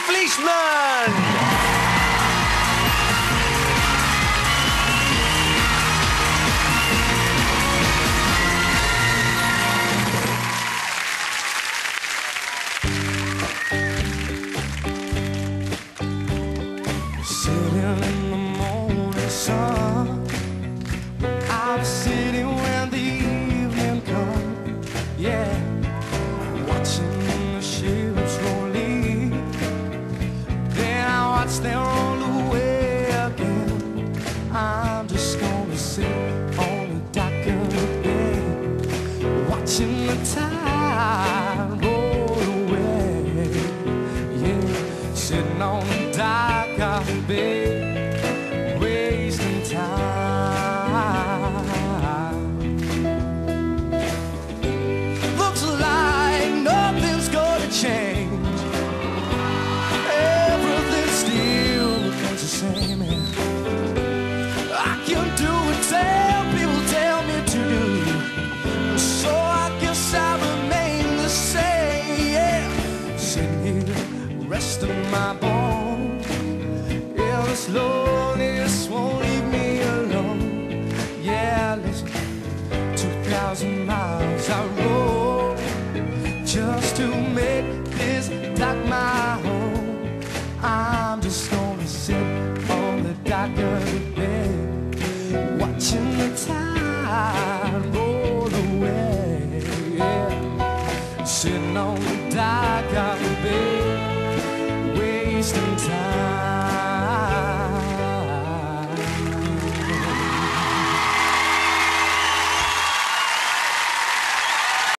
Fleischman. Sitting in the morning sun, I'm sitting when the evening comes, yeah, watching the ships roll in. Then I watch them roll away again. I'm just gonna sit on the dock of the bay, watching the tide roll away, yeah, sitting on the dock of the bay, wasting time. Looks like nothing's gonna change. Everything still remains the same. And I can do what people tell me to do. So I guess I remain the same. Yeah, sitting here, resting my bones. Yeah, this loneliness won't leave me alone. Yeah, listen, 2,000 miles I rode just to make this dock my home. I'm just gonna sit on the dock of the bay, watching the tide roll away, yeah. Sitting on the dock of the bay, wasting time.